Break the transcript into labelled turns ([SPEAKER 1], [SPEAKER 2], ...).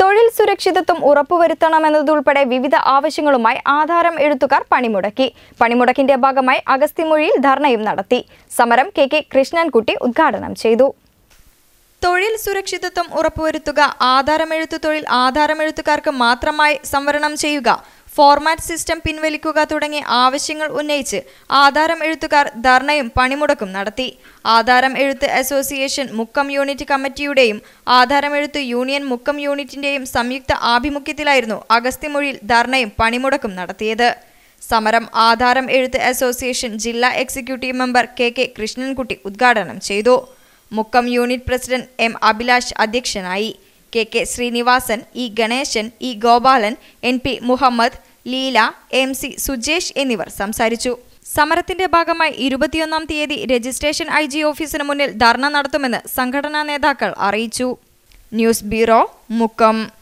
[SPEAKER 1] തൊഴിൽ സുരക്ഷിതത്വം ഉറപ്പുവരുത്തണമെന്നതുൾപ്പെടെ വിവിധ ആവശ്യങ്ങളുമായി ആധാരം എഴുത്തുകാർ പണിമുടക്കി. പണിമുടക്കിന്റെ ഭാഗമായി അഗസ്ത്യമൊഴിയിൽ ധർണയും നടത്തി. സമരം കെ കൃഷ്ണൻകുട്ടി ഉദ്ഘാടനം ചെയ്തു. തൊഴിൽ സുരക്ഷിതത്വം ഉറപ്പുവരുത്തുക, ആധാരമെഴുത്തു തൊഴിൽ ആധാരമെഴുത്തുകാർക്ക് മാത്രമായി സംവരണം ചെയ്യുക, ഫോർമാറ്റ് സിസ്റ്റം പിൻവലിക്കുക തുടങ്ങിയ ആവശ്യങ്ങൾ ഉന്നയിച്ച് ആധാരം എഴുത്തുകാർ ധർണയും പണിമുടക്കും നടത്തി. ആധാരം എഴുത്ത് അസോസിയേഷൻ മുക്കം യൂണിറ്റ് കമ്മിറ്റിയുടെയും ആധാരം എഴുത്ത് യൂണിയൻ മുക്കം യൂണിറ്റിന്റെയും സംയുക്ത ആഭിമുഖ്യത്തിലായിരുന്നു അഗസ്ത്യമൊഴിയിൽ ധർണയും പണിമുടക്കും നടത്തിയത്. സമരം ആധാരം എഴുത്ത് അസോസിയേഷൻ ജില്ലാ എക്സിക്യൂട്ടീവ് മെമ്പർ കെ കൃഷ്ണൻകുട്ടി ഉദ്ഘാടനം ചെയ്തു. Mukkam unit president M Abhilash അധ്യക്ഷനായി. K Srinivasan, E Ganesan, E Gopalan, NP Muhammad, Leela, MC Sujesh എന്നിവർ സംസാരിച്ചു. സമരത്തിന്റെ ഭാഗമായി 21-ാം തീയതി രജിസ്ട്രേഷൻ IG ഓഫീസിന് മുന്നിൽ ധർണ നടത്തുമെന്ന് സംഘടനാ നേതാക്കൾ അറിയിച്ചു. News bureau, Mukkam.